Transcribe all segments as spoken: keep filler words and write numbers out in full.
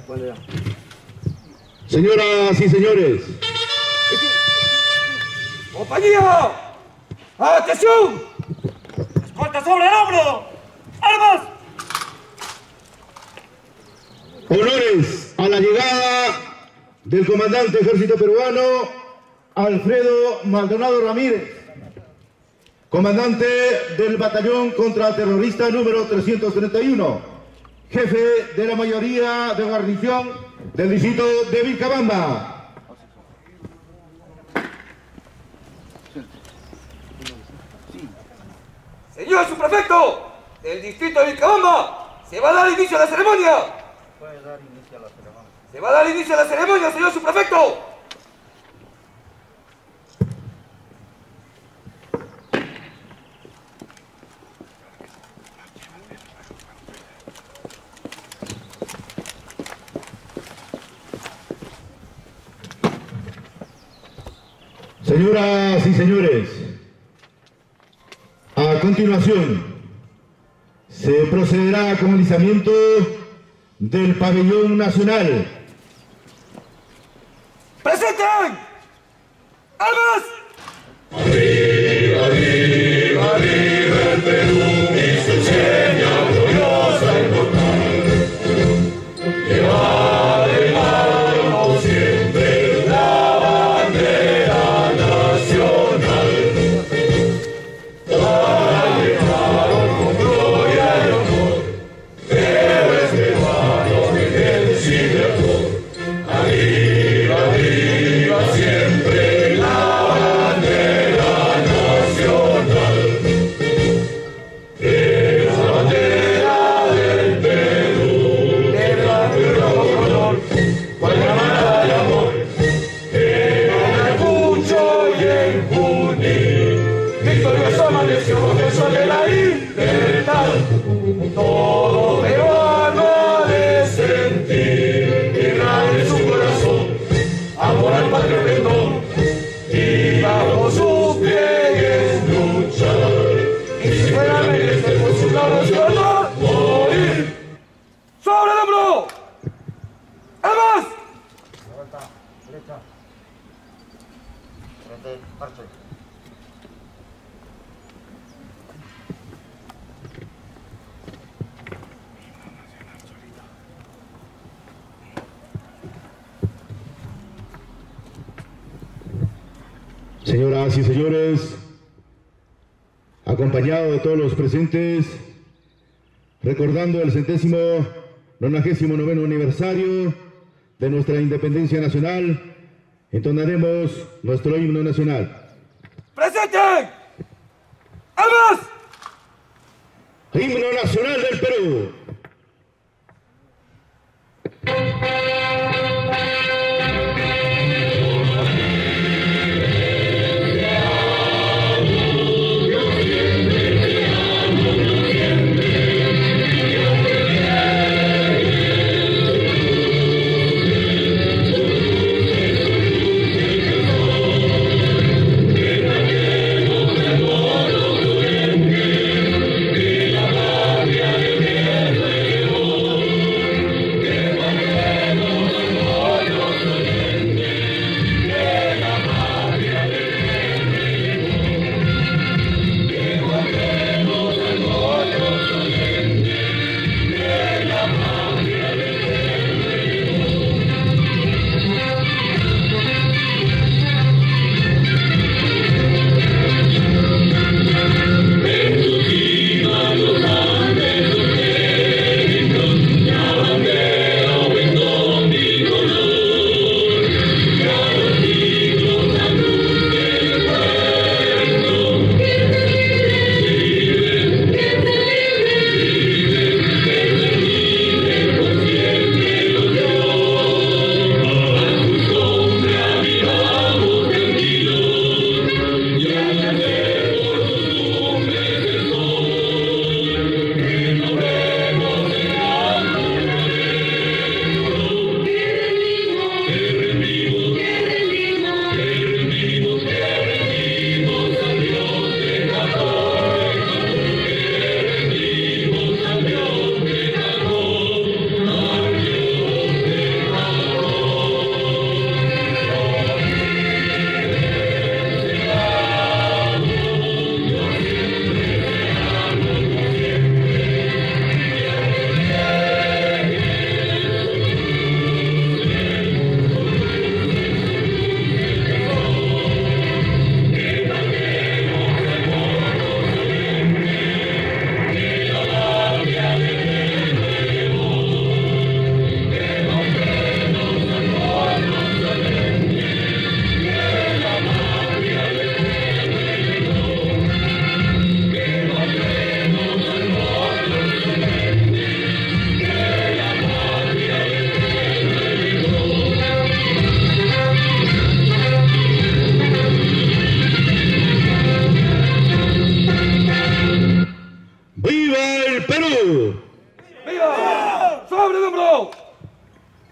Señoras y señores. ¡Compañía! ¡Atención! ¡Escolta sobre el hombro! ¡Armas! Honores a la llegada del comandante ejército peruano Alfredo Maldonado Ramírez, comandante del batallón contraterrorista número trescientos treinta y uno, jefe de la mayoría de guarnición del distrito de Vilcabamba. Señor subprefecto del distrito de Vilcabamba, se va a dar inicio a la ceremonia. Puede dar inicio a la ceremonia. Se va a dar inicio a la ceremonia, señor subprefecto. Señoras y señores, a continuación se procederá con el izamiento del pabellón nacional. ¡Presenten! ¡Armas! Arriba, arriba, arriba el Perú y su seña gloriosa e inmortal. Lleva de mano siempre la bandera nacional. Para llevar con gloria y honor héroes peruanos de invencible amor. Arriba, arriba siempre la bandera nacional. Es la bandera del Perú, de blanco y rojo color, cual llamada de amor. En Ayacucho y en Junín, victorioso amaneció el sol de la libertad. Todo peruano ha de sentir, irradia en su corazón, amor al patrio pendón, y bajo sus pliegues luchar, y si fuera menester por sus lados honor, morir. ¡Sobre el hombro! ¡Armas! Vuelta, derecha. Frente, marcha. Señoras y señores, acompañado de todos los presentes, recordando el centésimo nonagésimo noveno aniversario de nuestra independencia nacional, entonaremos nuestro himno nacional. ¡Presenten! ¡Armas! Himno nacional del Perú. Gloria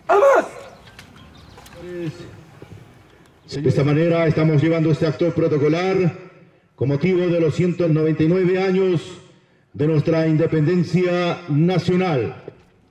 ¡Armas! De esta manera estamos llevando este acto protocolar con motivo de los ciento noventa y nueve años de nuestra independencia nacional.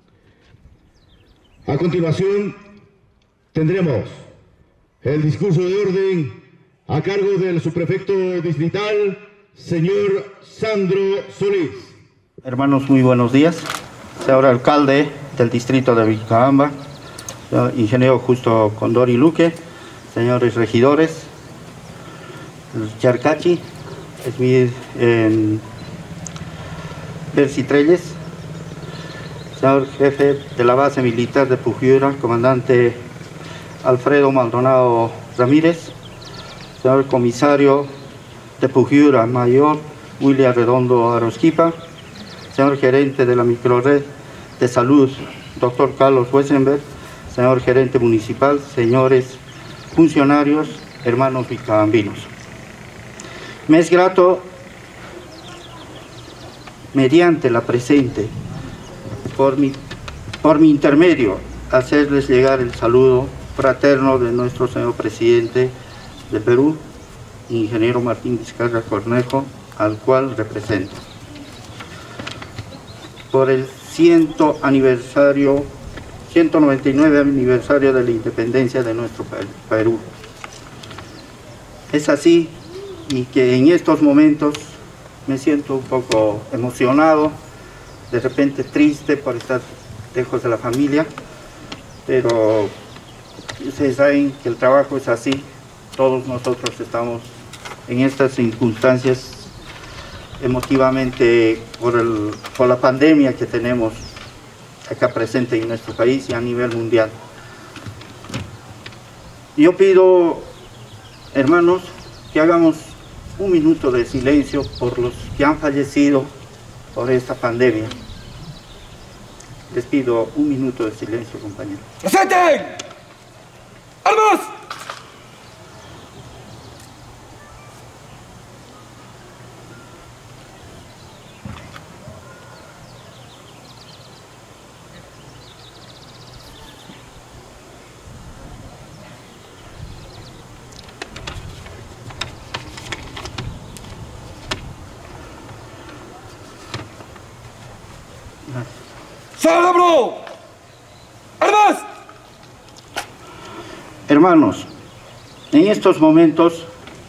A continuación tendremos el discurso de orden a cargo del subprefecto distrital, señor Sandro Solís. Hermanos, muy buenos días. Señor alcalde del distrito de Vilcabamba, señor ingeniero Justo Condori Luque, señores regidores, Charcachi, Esmir eh, Percy Trelles, señor jefe de la base militar de Pujiura, comandante Alfredo Maldonado Ramírez, señor comisario de Pujiura, mayor William Redondo Arosquipa, señor gerente de la microred de salud, doctor Carlos Wesenberg, señor gerente municipal, señores funcionarios, hermanos vilcabambinos. Me es grato, mediante la presente, por mi, por mi intermedio, hacerles llegar el saludo fraterno de nuestro señor presidente de Perú, ingeniero Martín Vizcarra Cornejo, al cual represento. Por el ciento aniversario, ciento noventa y nueve aniversario de la independencia de nuestro Perú. Es así y que en estos momentos me siento un poco emocionado, de repente triste por estar lejos de la familia, pero ustedes saben que el trabajo es así, todos nosotros estamos en estas circunstancias emotivamente por, el, por la pandemia que tenemos acá presente en nuestro país y a nivel mundial. Yo pido, hermanos, que hagamos un minuto de silencio por los que han fallecido por esta pandemia. Les pido un minuto de silencio, compañeros. ¡Presenten! ¡Armas! ¡Cerebro! ¡Armas! Hermanos, en estos momentos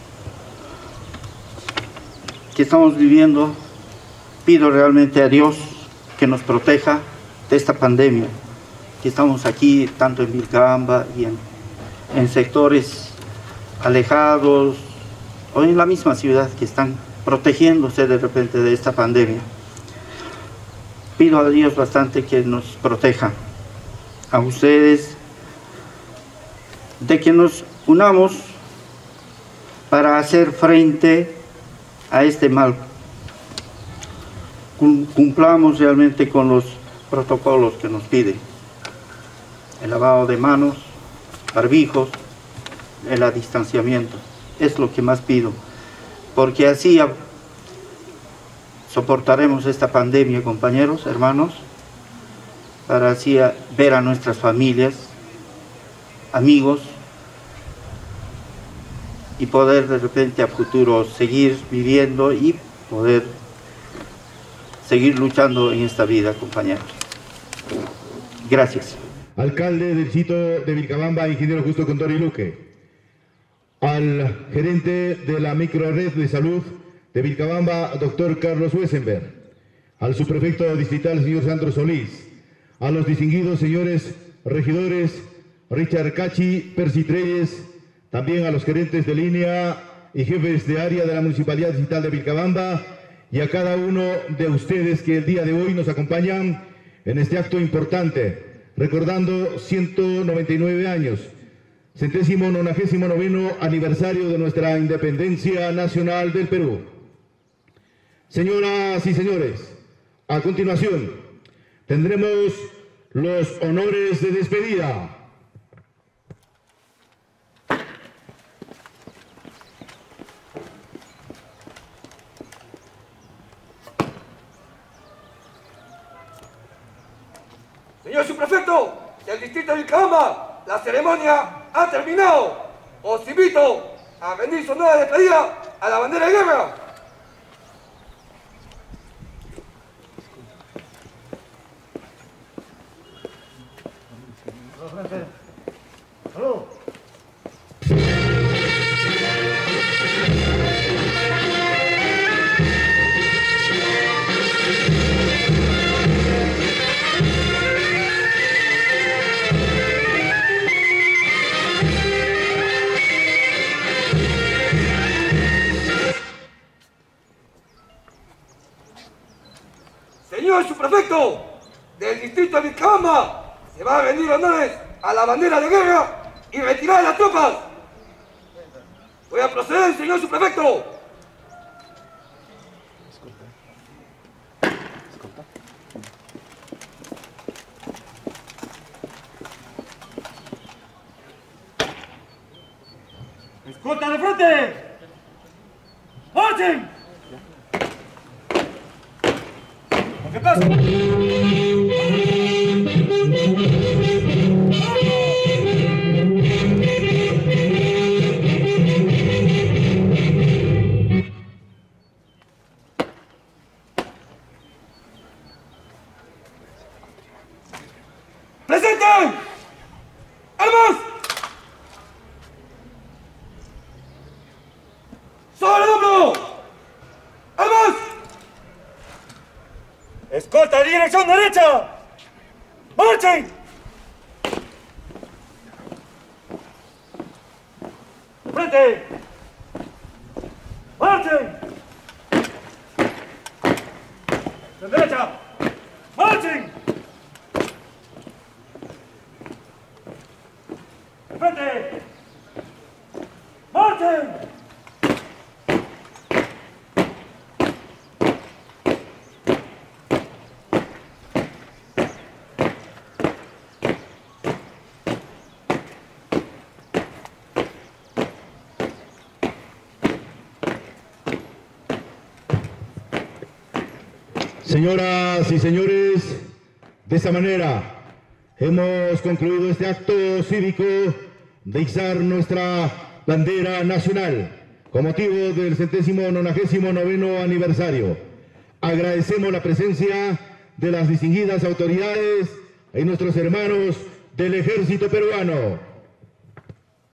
que estamos viviendo, pido realmente a Dios que nos proteja de esta pandemia, que estamos aquí tanto en Vilcabamba y en, en sectores alejados o en la misma ciudad que están protegiéndose de repente de esta pandemia. Pido a Dios bastante que nos proteja a ustedes, de que nos unamos para hacer frente a este mal. Cumplamos realmente con los protocolos que nos piden. El lavado de manos, barbijos, el distanciamiento. Es lo que más pido, porque así soportaremos esta pandemia, compañeros, hermanos, para así ver a nuestras familias, amigos, y poder de repente a futuro seguir viviendo y poder seguir luchando en esta vida, compañeros. Gracias. Alcalde del distrito de Vilcabamba, ingeniero Justo Condori Luque. Al gerente de la microred de salud de Vilcabamba, doctor Carlos Wesenberg. Al subprefecto distrital, señor Sandro Solís. A los distinguidos señores regidores Richard Cachi, Percy Trelles, también a los gerentes de línea y jefes de área de la Municipalidad Distrital de Vilcabamba y a cada uno de ustedes que el día de hoy nos acompañan en este acto importante, recordando ciento noventa y nueve años, centésimo nonagésimo noveno aniversario de nuestra independencia nacional del Perú. Señoras y señores, a continuación tendremos los honores de despedida. Señor subprefecto, del distrito de Vilcabamba, la ceremonia ha terminado. Os invito a rendir su nueva despedida a la bandera de guerra. ¡Salud! Señor subprefecto del distrito de Vilcabamba, se va a rendir honores a la bandera de guerra y retirar a las tropas. Voy a proceder, señor subprefecto. ¡Escolta de frente! ¡Marchen! ¿Qué pasa? ¡Presente! ¡Armas! ¡Sobre el hombro! ¡Armas! ¡Escolta de dirección derecha! ¡Marchen! ¡Frente! ¡Marchen! ¡De derecha! ¡Marchen! ¡Frente! ¡Marchen! Señoras y señores, de esta manera hemos concluido este acto cívico de izar nuestra bandera nacional con motivo del centésimo nonagésimo noveno aniversario. Agradecemos la presencia de las distinguidas autoridades y nuestros hermanos del ejército peruano.